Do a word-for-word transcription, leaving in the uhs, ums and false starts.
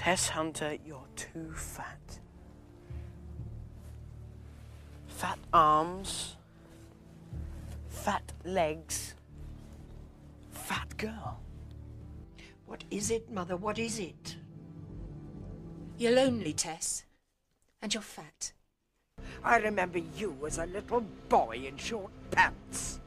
Tess Hunter, you're too fat. Fat arms, fat legs, fat girl. What is it, Mother? What is it? You're lonely, Tess. And you're fat. I remember you as a little boy in short pants.